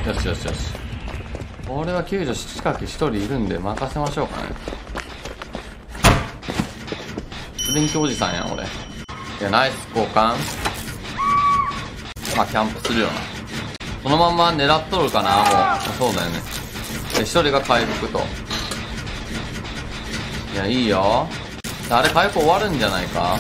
よしよしよし。俺は救助近く一人いるんで任せましょうかね。電気おじさんやん俺。いや、ナイス交換。まあキャンプするよな。このまんま狙っとるかな。もうそうだよね。で、一人が回復と。いや、いいよ。あれ回復終わるんじゃないか。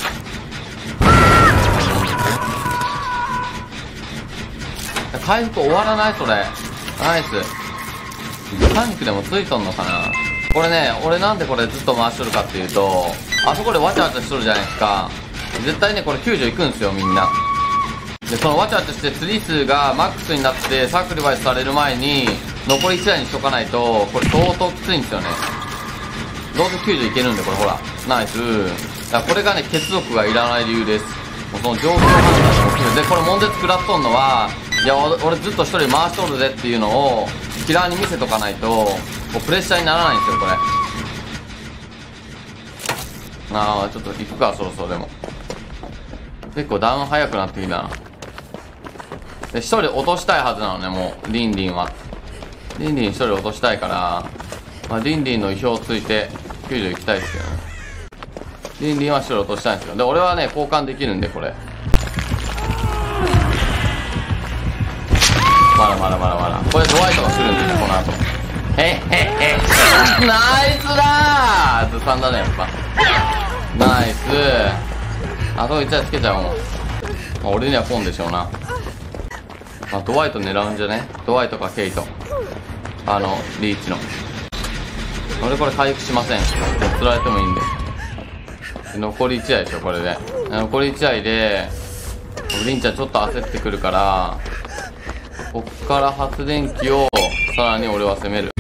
回復終わらないそれ。ナイス。パニックでもついとんのかな。これね、俺なんでこれずっと回しとるかっていうと、あそこでわちゃわちゃしとるじゃないですか。絶対ね、これ救助行くんですよ、みんな。で、そのわちゃわちゃして釣り数がマックスになってサクリファイスされる前に、残り1台にしとかないと、これ相当きついんですよね。どうせ救助いけるんで、これほら。ナイス。だからこれがね、血族がいらない理由です。もうその状況判断が起きる。で、これ悶絶食らっとんのは、いや、俺ずっと一人回しとるぜっていうのを、キラーに見せとかないと、こうプレッシャーにならないんですよ、これ。ああ、ちょっと行くか、そろそろでも。結構ダウン早くなってきたな。で、一人落としたいはずなのね、もう、リンリンは。リンリン一人落としたいから、まあ、リンリンの意表をついて、救助行きたいですけどね。リンリンは一人落としたいんですよ。で、俺はね、交換できるんで、これ。まだ。これドワイトが来るんでね、この後。ナイスだーずさんだね、やっぱ。ナイス。あと1台つけちゃおう。まあ、俺には来んでしょうな。まあ、ドワイト狙うんじゃね。ドワイトかケイト。リーチの。俺これ回復しません。釣られてもいいんで。残り1台でしょ、これで。残り1台で、リンちゃんちょっと焦ってくるから、こっから発電機を、さらに俺は攻める。